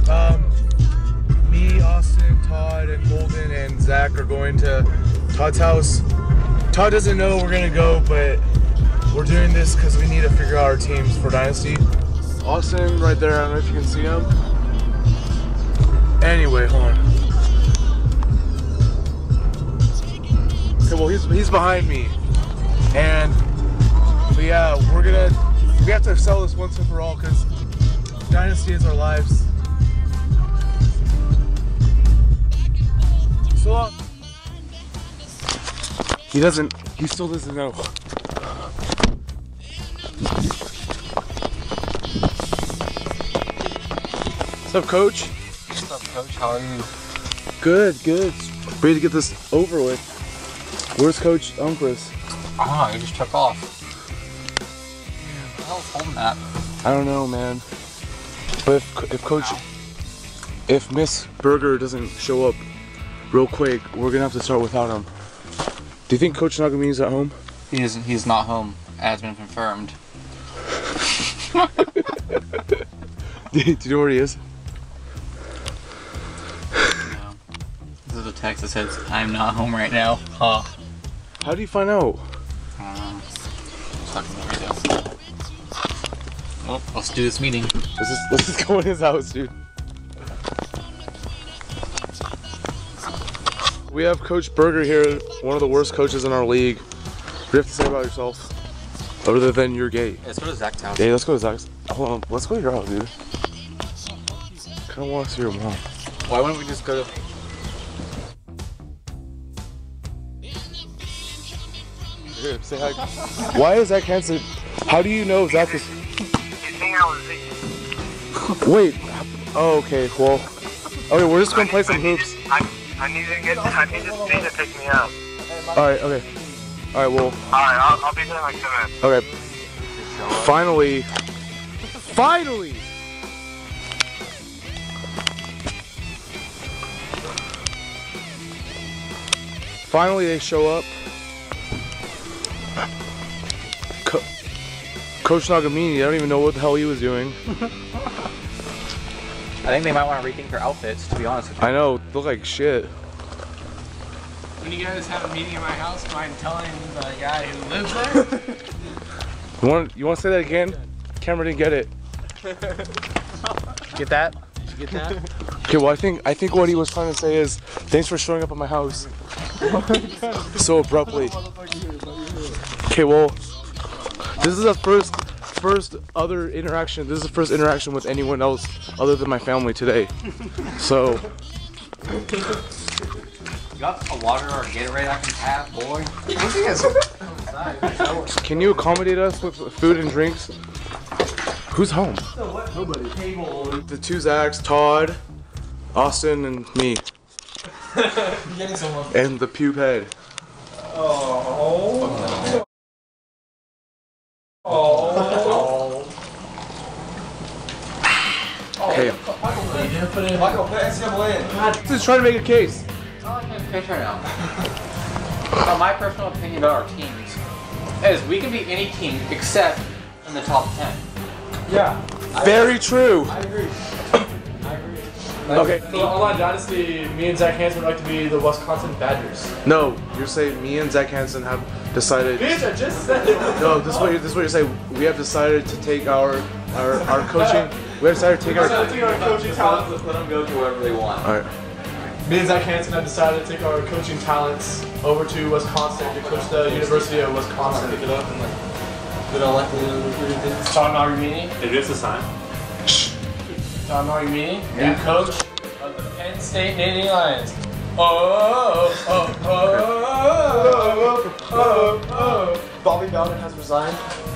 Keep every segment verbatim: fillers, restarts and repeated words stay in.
Um, me, Austin, Todd, and Golden, and Zach are going to Todd's house. Todd doesn't know we're gonna go, but we're doing this because we need to figure out our teams for Dynasty. Austin right there, I don't know if you can see him. Anyway, hold on. Okay, well he's he's behind me. And but yeah, we're gonna we have to sell this once and for all because Dynasty is our lives. So long. He doesn't he still doesn't know. What's up, Coach? What's up, Coach? How are you? Good, good. Ready to get this over with. Where's Coach Umpris? Oh, he just took off. What the hell's holding that? I don't know, man. But if, if Coach, Ow. if Miss Berger doesn't show up real quick, we're gonna have to start without him. Do you think Coach Nagamini's at home? He isn't. He's not home. Has been confirmed. do, do you know where he is? No. This is a text that says, "I'm not home right now." Huh. How do you find out? I don't know. Talking to the radio. Well, let's do this meeting. Let's just, let's just go in his house, dude. We have Coach Berger here, one of the worst coaches in our league. What do you have to say about yourself? Other than you're gay. Yeah, let's go to Zach's house. Yeah, let's go to Zach's. Hold on, let's go to your house, dude. Kinda wanna see your mom. Why wouldn't we just go to... Here, say hi. Why is Zach Hansen? How do you know Zach is... Wait. Oh, okay, well... Okay, we're just gonna play some hoops. I, I need to get... I need to see to pick me up. Alright, okay. Alright, well... Alright, I'll, I'll be there in like two minutes. Okay. Finally. Finally! Finally they show up. Co Coach Nagamini, I don't even know what the hell he was doing. I think they might want to rethink their outfits, to be honest with you. I know, look like shit. When you guys have a meeting in my house, mind telling the guy who lives there? You want you want to say that again? Camera didn't get it. Get that? Did you get that? Okay, well I think I think what he was trying to say is thanks for showing up at my house so abruptly. Okay, well this is the first first other interaction. This is the first interaction with anyone else other than my family today. So. You got a water or a Gatorade I can have, boy? Can you accommodate us with food and drinks? Who's home? Nobody. The two Zachs, Todd, Austin, and me. Getting someone. And the pube head. Oh. Oh. Okay. Michael, put N C double A in. Just trying to make a case. Okay, try now. So my personal opinion about our teams is we can beat any team except in the top ten. Yeah. Very true. I agree. I agree. Okay. For the online dynasty, me and Zach Hansen would like to be the Wisconsin Badgers. No, you're saying me and Zach Hansen have decided. Bitch, I just said it. No, this is what you're, this is what you're saying. We have decided to take our our, our coaching. We have decided to take our. Take our coaching talents. Let them go to wherever they want. All right. Me and Zach Hansen have decided to take our coaching talents over to Wisconsin to coach the University of Wisconsin. Pick it up and like, we don't like the recruiting. Tom Nagamini. Is this a sign? Tom Nagamini, new coach of the Penn State Nittany Lions. Oh, oh, oh, oh, oh, oh. Bobby Bowden has resigned.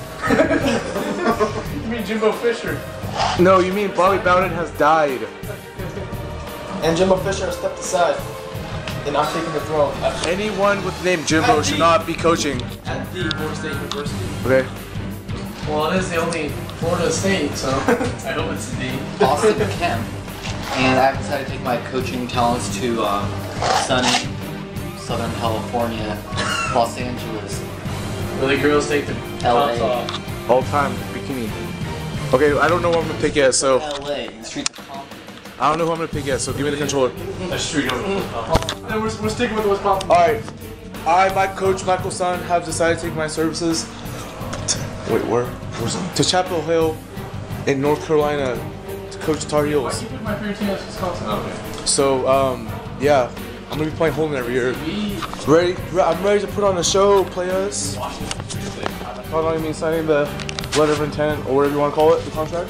You mean Jimbo Fisher? No, you mean Bobby Bowden has died. And Jimbo Fisher has stepped aside and not taking the throne. Anyone with the name Jimbo should not be coaching. At the Florida State University. Okay. Well, it is the only Florida State, so I hope it's the Austin Kemp, and I've decided to take my coaching talents to um, sunny Southern California, Los Angeles. Where the girls take the L A. tops off. All time bikini. Okay, I don't know what I'm gonna take yet, so. L A, the streets of Compton. I don't know who I'm gonna pick yet, so give me the controller. A street over. And we're, we're sticking with Wisconsin. Alright. I, my coach, Michael Son, have decided to take my services. To, wait, where? Where's it? To Chapel Hill in North Carolina to coach Tar Heels. You pick my favorite team as Wisconsin. Okay. So, um, yeah. I'm gonna be playing Holden every year. Ready? I'm ready to put on a show, players. How long you mean signing the letter of intent or whatever you want to call it, the contract?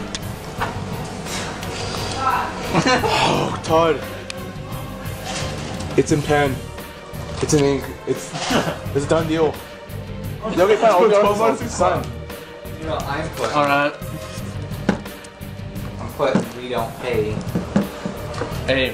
Oh, Todd. It's in pen. It's in ink. It's it's a done deal. Yeah, okay, fine. I'll be honest. Sign. You know, I'm putting. Alright. I'm putting. We don't pay. Hey.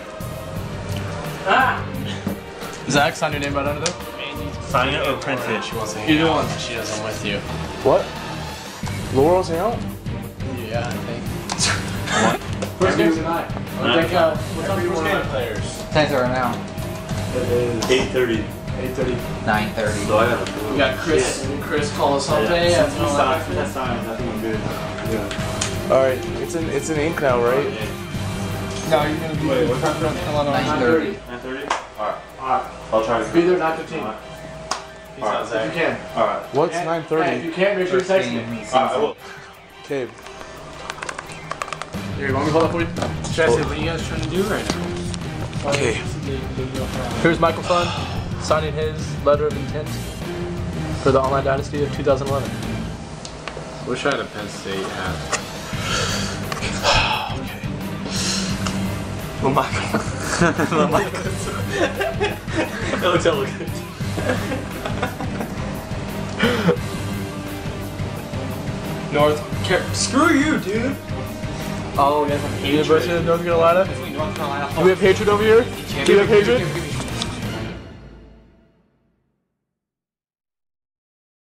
Ah! Zach, sign your name right under there. Sign it or print it. She wants to hang Either out. one. She does. I'm with you. What? Laura wants to hang out? Yeah, I think. First game tonight. I think, uh, what time do you want to players? Time's right now. eight thirty. eight thirty. nine thirty. So I have a We got Chris. Chris call us all day. Yeah. and He all that. signed. He signed. I think I'm good. Yeah. Alright, it's in it's in ink now, right? No, you're gonna be Wait, what nine nine thirty. nine thirty? Alright. Alright. I'll try to Be there nine fifteen. Alright. If you can. Alright. What's And- nine and If thirty? you can't, make sure you text me. Alright, I will. Okay. Here, you want me to hold up for you? Chelsea, what are you guys trying to do right now? Okay. Here's Michael Fun signing his letter of intent for the Online Dynasty of two thousand eleven. Wish I had a Penn State hat. Well, Michael. Well, Michael. That looks hella good. North Car- Screw you, dude! Oh, we have a University of North Carolina? North Carolina. Do we have hatred over here? Do we have hatred?